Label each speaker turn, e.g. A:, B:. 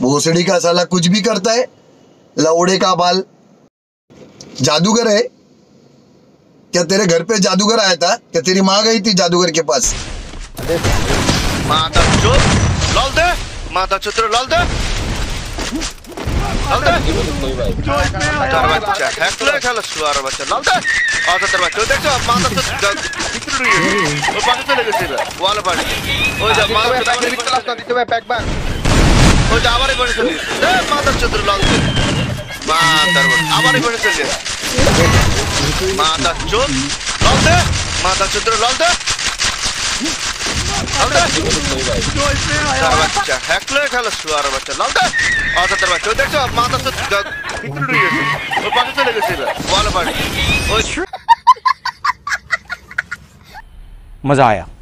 A: भोसड़ी का साला कुछ भी करता है, लौड़े का बाल। जादूगर है क्या? तेरे घर पे जादूगर आया था क्या? तेरी माँ गई थी जादूगर के पास?
B: माता चोर लाल दे, माता चोर लाल दे, लाल दे। तेरा बच्चा हैकले खेला सुअर बच्चा लाल दे। और तेरा बच्चा देखो माता चोर बिक्री रही है। वो पानी चले गए थे वाला पानी। वो जा माता चोर बैग में क्लास ना दीते हुए पैक बैग। वो जा आवारे बने चली। दे माता चोर लाल दे। माता चोर आवारे बने चली। माता चोर लाल दे, माता चोर लाल दे। तेरा बच्चा हैकले खेला सुअर बच्चा लाल दे। और तेरा बच्चा देखो माता चोर बिक्री रही है। वो पानी चले गए थे वाला पानी।
C: मजा आया।